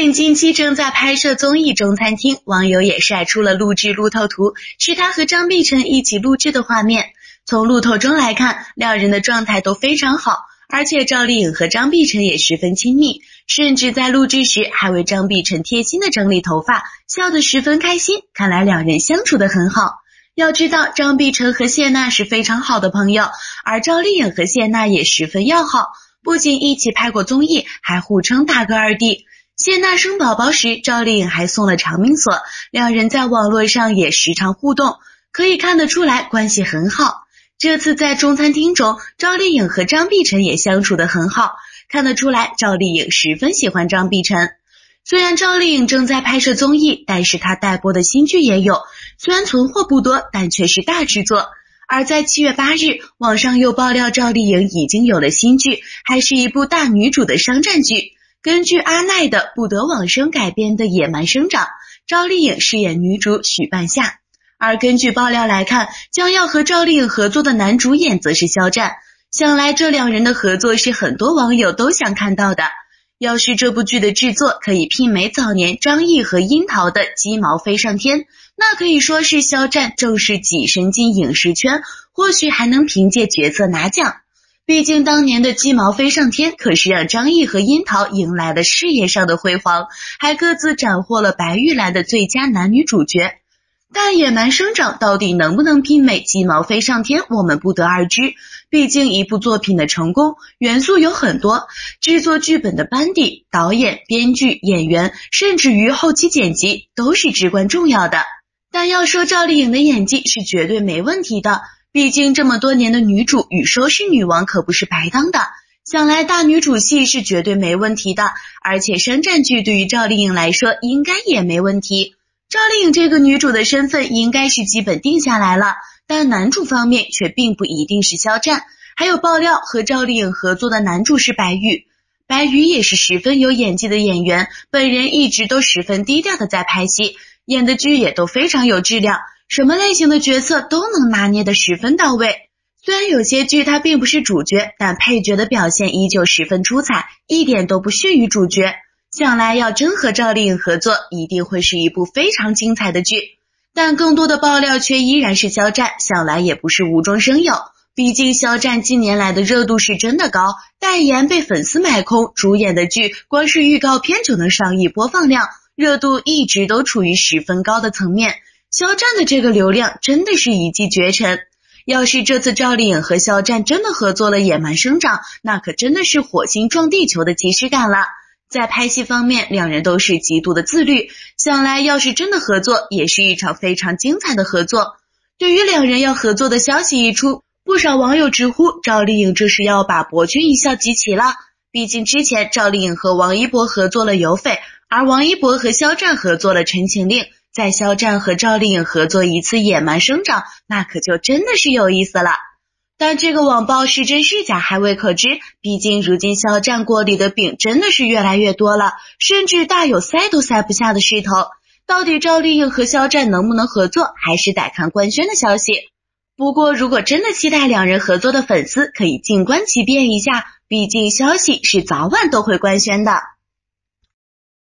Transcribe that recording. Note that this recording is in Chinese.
颖近期正在拍摄综艺《中餐厅》，网友也晒出了录制路透图，是他和张碧晨一起录制的画面。从路透中来看，两人的状态都非常好，而且赵丽颖和张碧晨也十分亲密，甚至在录制时还为张碧晨贴心的整理头发，笑得十分开心，看来两人相处得很好。要知道，张碧晨和谢娜是非常好的朋友，而赵丽颖和谢娜也十分要好，不仅一起拍过综艺，还互称大哥二弟。谢娜生宝宝时，赵丽颖还送了长命锁，两人在网络上也时常互动，可以看得出来关系很好。这次在中餐厅中，赵丽颖和张碧晨也相处得很好，看得出来赵丽颖十分喜欢张碧晨。虽然赵丽颖正在拍摄综艺，但是她待播的新剧也有，虽然存货不多，但却是大制作。而在7月8日，网上又爆料赵丽颖已经有了新剧，还是一部大女主的商战剧。根据阿奈的《不得往生》改编的《野蛮生长》，赵丽颖饰演女主许半夏。而根据爆料来看，将要和赵丽颖合作的男主演则是肖战。想来这两人的合作是很多网友都想看到的。要是这部剧的制作可以媲美早年张译和樱桃的《鸡毛飞上天》，那可以说是肖战正式跻身进影视圈，或许还能凭借角色拿奖。毕竟当年的《鸡毛飞上天》可是让张译和樱桃迎来了事业上的辉煌，还各自斩获了白玉兰的最佳男女主角。但《野蛮生长》到底能不能媲美《鸡毛飞上天》，我们不得而知。毕竟一部作品的成功元素有很多，制作剧本的班底、导演、编剧、演员，甚至于后期剪辑都是至关重要的。但要说赵丽颖的演技是绝对没问题的，毕竟这么多年的女主与收视女王可不是白当的，想来大女主戏是绝对没问题的，而且商战剧对于赵丽颖来说应该也没问题。赵丽颖这个女主的身份应该是基本定下来了，但男主方面却并不一定是肖战。还有爆料和赵丽颖合作的男主是白宇，白宇也是十分有演技的演员，本人一直都十分低调的在拍戏，演的剧也都非常有质量，什么类型的角色都能拿捏得十分到位。虽然有些剧他并不是主角，但配角的表现依旧十分出彩，一点都不逊于主角。想来要真和赵丽颖合作，一定会是一部非常精彩的剧。但更多的爆料却依然是肖战，想来也不是无中生有。毕竟肖战近年来的热度是真的高，代言被粉丝买空，主演的剧光是预告片就能上亿播放量，热度一直都处于十分高的层面。肖战的这个流量真的是一骑绝尘。要是这次赵丽颖和肖战真的合作了《野蛮生长》，那可真的是火星撞地球的即视感了。在拍戏方面，两人都是极度的自律，想来要是真的合作，也是一场非常精彩的合作。对于两人要合作的消息一出，不少网友直呼赵丽颖这是要把博君一笑集齐了。毕竟之前赵丽颖和王一博合作了《有匪》，而王一博和肖战合作了《陈情令》，在肖战和赵丽颖合作一次《野蛮生长》，那可就真的是有意思了。但这个网暴是真是假还未可知，毕竟如今肖战锅里的饼真的是越来越多了，甚至大有塞都塞不下的势头。到底赵丽颖和肖战能不能合作，还是得看官宣的消息。不过如果真的期待两人合作的粉丝可以静观其变一下，毕竟消息是早晚都会官宣的。